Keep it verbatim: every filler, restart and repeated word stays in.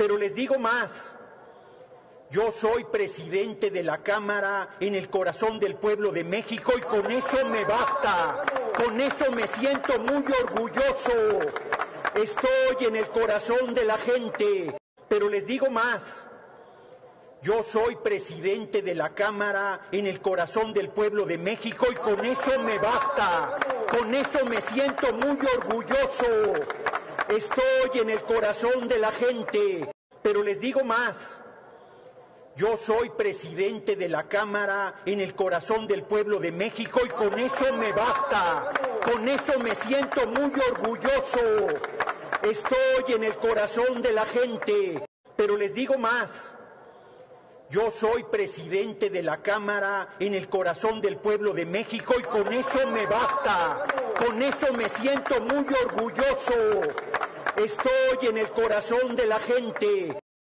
Pero les digo más. Yo soy presidente de la Cámara en el corazón del pueblo de México y con eso me basta. Con eso me siento muy orgulloso. Estoy en el corazón de la gente. Pero les digo más. Yo soy presidente de la Cámara en el corazón del pueblo de México y con eso me basta. Con eso me siento muy orgulloso. Estoy en el corazón de la gente. Pero les digo más. Yo soy presidente de la Cámara en el corazón del pueblo de México y con eso me basta. Con eso me siento muy orgulloso. Estoy en el corazón de la gente. Pero les digo más. Yo soy presidente de la Cámara en el corazón del pueblo de México y con eso me basta. Con eso me siento muy orgulloso. Estoy en el corazón de la gente.